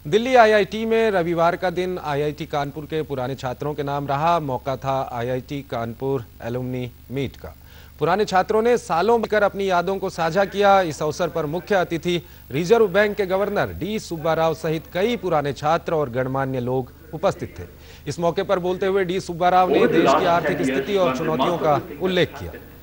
Delhi IIT में रविवार का दिन आईआईटी कानपुर के पुराने छात्रों के नाम रहा। मौका था आईआईटी कानपुर एलुमनी मीट का। पुराने छात्रों ने सालों मिलकर अपनी यादों को साझा किया। इस अवसर पर मुख्य अतिथि रिजर्व बैंक के गवर्नर डी सुब्बा राव सहित कई पुराने छात्र और गणमान्य लोग उपस्थित थे। इस मौके पर बोलते हुए डी सुब्बा राव ने देश की आर्थिक स्थिति और चुनौतियों का उल्लेख किया।